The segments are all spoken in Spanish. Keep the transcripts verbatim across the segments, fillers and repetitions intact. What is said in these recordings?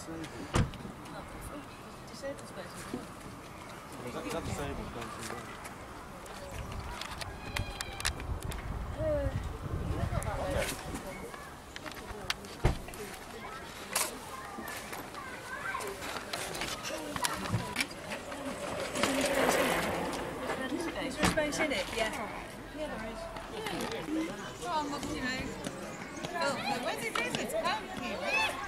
Is there a space in it? Yeah. Yeah, there is. Go on, look, you know. Oh, where's it? Where's it? Come here.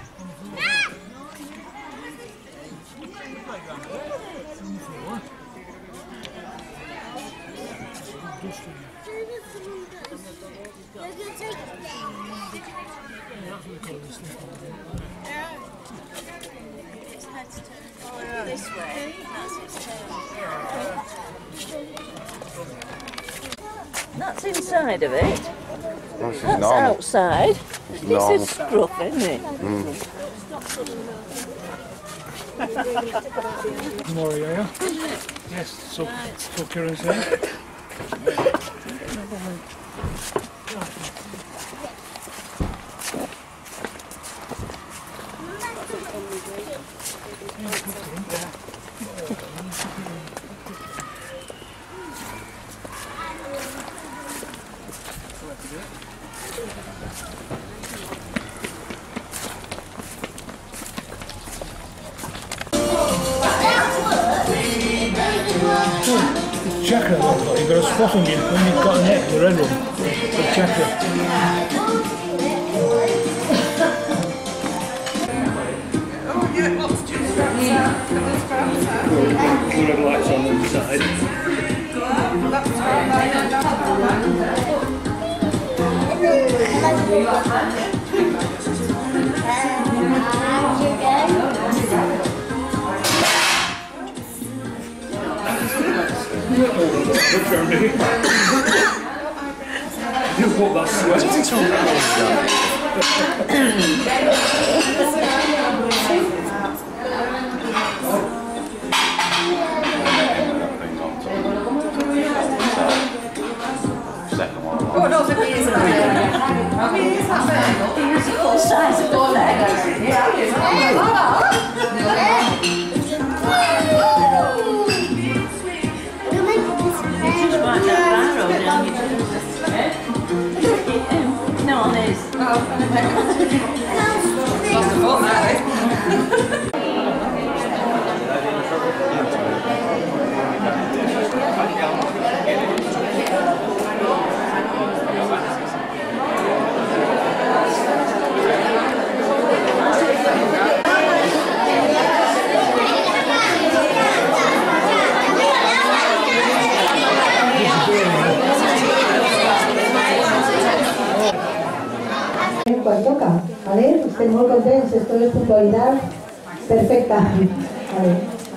This way. That's its turn. That's inside of it. Well, this That's is normal. outside. This normal. is scruff, isn't it? Mm. Tomorrow, yeah? Yes, so, so Kyran's here. Chakra, you've got a spot on you when you've got a neck, the red one. The chakra. Oh, yeah, lots of juice. Two red lights on the side. You put that sweat Oh, no, the bees are there. I mean, it's not bad. It's the full size of the leg. Yeah, it's not Right, that barrow down your No, on this. Lots of fun, that, eh? Quan toca, ¿vale? Estem molt contents, esto es puntualidad perfecta. Vale.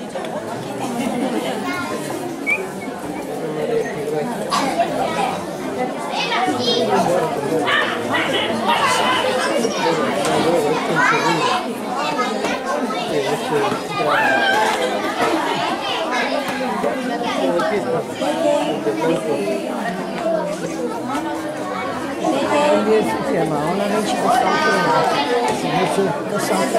Ona neće postati neće postati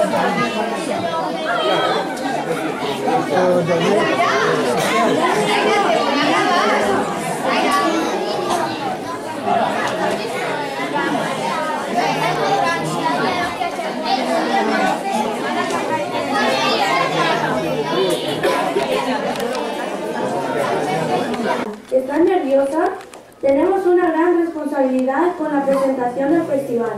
¿Estás nerviosa? Tenemos una gran responsabilidad con la presentación del festival.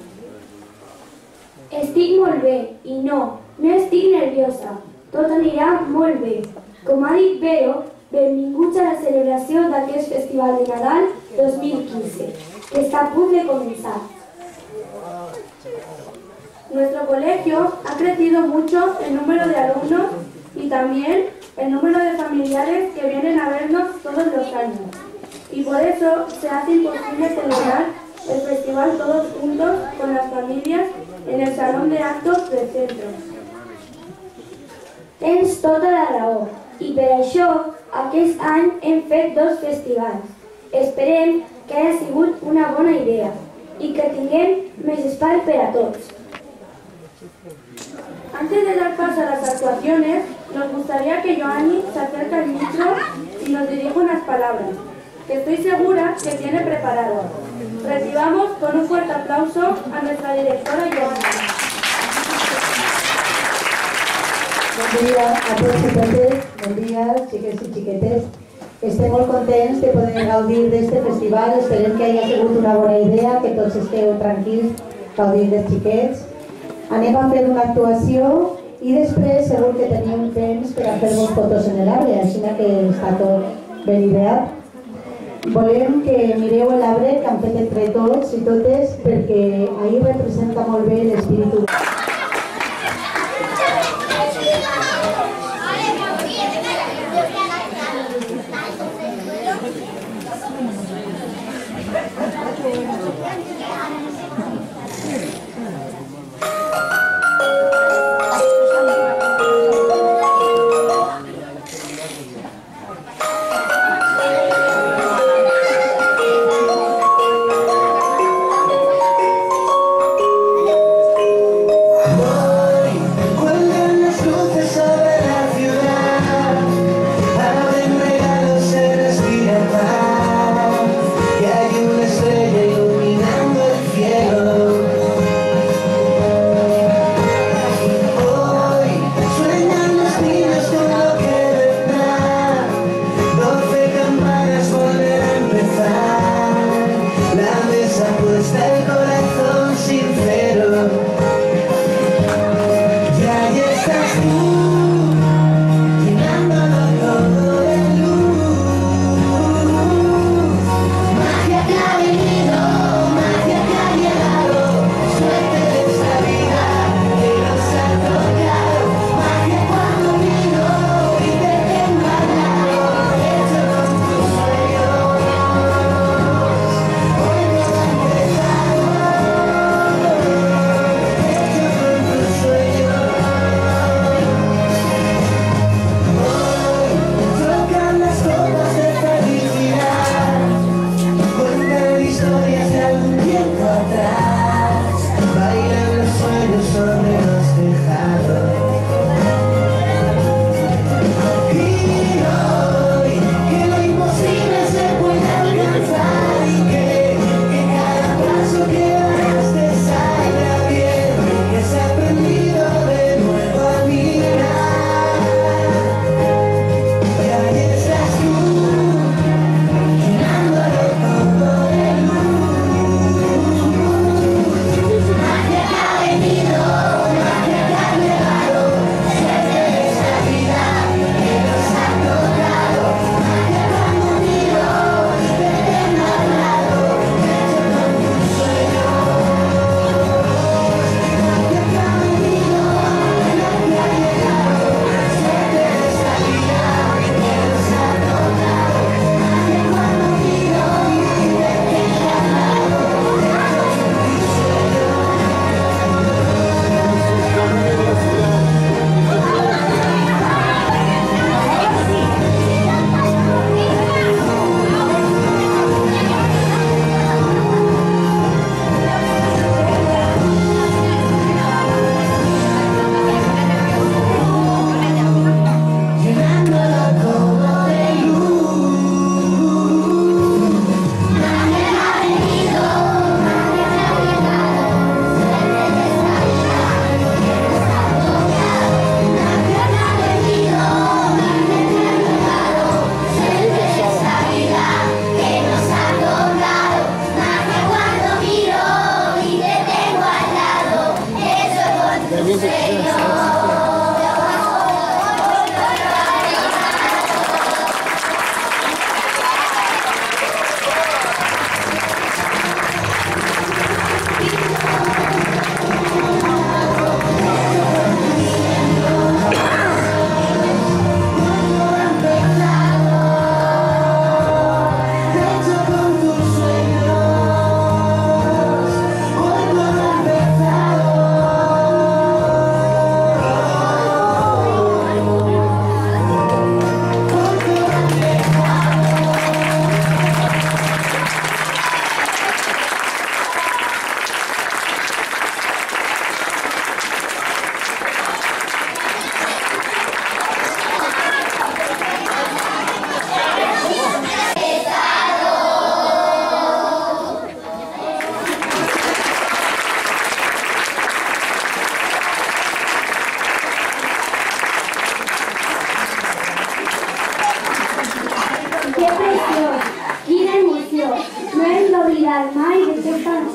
Estic molt bé, i no, no estic nerviosa. Tot anirà molt bé. Com ha dit Vero, benvinguts a la celebració d'aquest Festival de Nadal dos mil quince, que está a punt de comenzar. Nuestro colegio ha crecido mucho el número de alumnos y también el número de familiares que vienen a vernos todos los años. Y por eso se hace imposible celebrar el festival todos juntos con las familias en el salón de actos del centro. Tens tota la raó, i per això aquest any hem fet dos festivals. Esperem que hagi sigut una bona idea i que tinguem més espai per a tots. Antes de dar paso a las actuaciones, nos gustaría que Joanny se acerque al micro y nos dirija unas palabras, que estoy segura que tiene preparadas. Recibamos con un fuerte aplauso a nuestra directora Joanny. Bon dia a tots i totes, bon dia, xiques i xiquetes. Estem molt contents de poder gaudir d'aquest festival. Esperem que hagi sigut una bona idea, que tots esteu tranquils gaudint dels xiquets. Anem a fer una actuació i després segur que tenim temps per a fer-vos fotos en l'arbre, així que està tot ben ideat. Volem que mireu l'arbre que han fet entre tots i totes perquè ahir representa molt bé l'espíritu.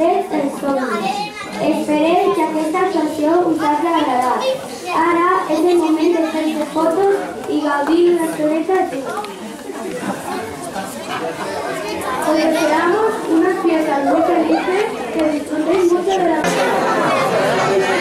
fet els somnis. Esperem que aquesta actuació us hagi agradat. Ara és el moment de fer fotos i gaudir una estoneta junts. Os deseamos unas fiestas muy felices, que disfrutéis mucho de la...